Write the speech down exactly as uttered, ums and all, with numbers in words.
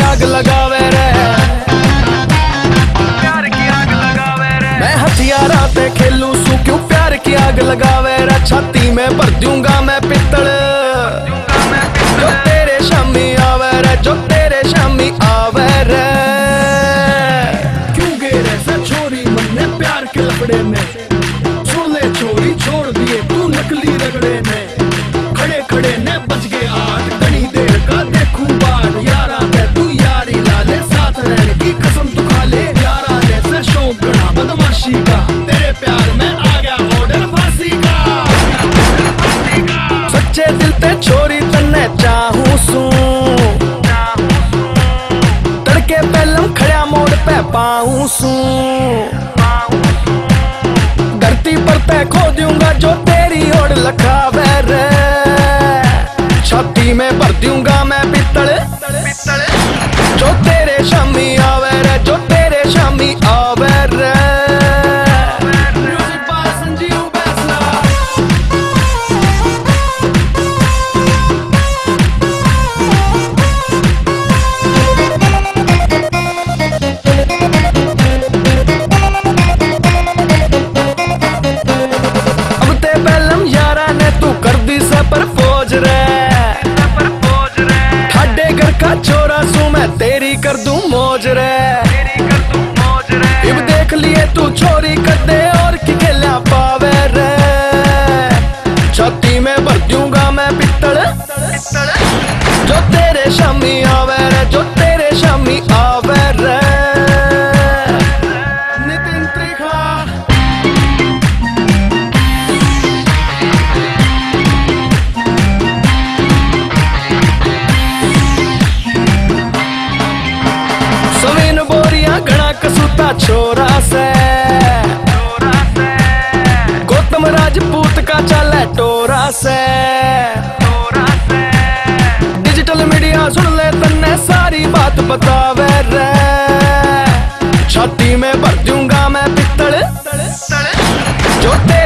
आग लगावे रे, प्यार की आग लगावे रे। मैं हथियारा पे खेलूं सू क्यों प्यार की आग लगावे रे। छाती में भर दूंगा मैं पित्तल, जो तेरे शामी आवे रे, जो तेरे शामी आवे रे। क्यों गेरे से छोरी मन्ने प्यार के लपड़े में, सुन ले छोरी छोड़ दिए तू नकली रगड़े ने। खड़े खड़े ने बच गए आठ, घड़ी देर का देखूं बाट। यारा दे तू यारी लाले, साथ रहने की कसम तू खा ले। यारा ने से शौक गढ़ा बदमाशी का, तेरे प्यार में आ गया ऑर्डर फांसी का। सच्चे दिल ते छोरी तन्ने चाहूं सू, तड़के पहलम खड़ा मोड़ पे पाऊं सू। धरती पर तय खो दूंगा जो तेरी ओर लखावे रे। छाती में भर दूंगा मैं पित्तल, जो तेरे शामी आवे रे, जो तेरे शामी आवे रे। Music by Sanjeev Baisla. अब ते पहलम यारा ने तू कर दी से पर फौज रे। ठाडे घर का छोरा सू मैं तेरी कर दूं मौज रे। इब देख लिए तू छोरी कर दे और की खेला पावे रे। छाती में भर दूंगा मैं पित्तल, जो तेरे शामी आवे रे, जो तेरे शामी आवे रे। नितिन त्रिखा। सवीन बोरिया घना कसूता छोरा से, गौतम राजपूत का चले टोरा से। डिजिटल मीडिया सुन ले तन्ने सारी बात बतावे रे। छाती में भर दूंगा मैं पित्तल, जो तेरे